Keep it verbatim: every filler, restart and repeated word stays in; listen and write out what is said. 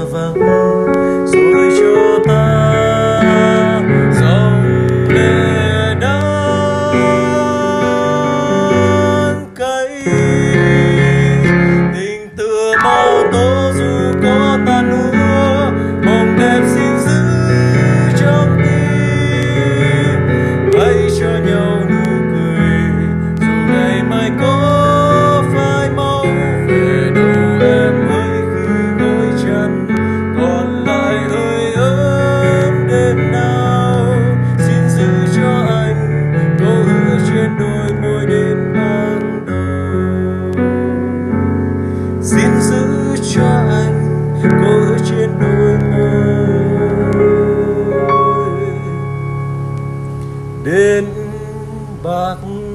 vắng rồi cho ta dòng lệ đắng cay. Tình tựa bao tố dù có tan úa, mong đẹp xin giữ trong tim. Hãy cho nhau nụ cười dù ngày mai có phai mau về đâu em hỡi khi gối chăn còn lại hơi ấm đêm nào. Xin giữ cho anh câu hứa trên đôi môi đến ban đầu. Xin giữ cho anh câu hứa trên đôi môi đến bạc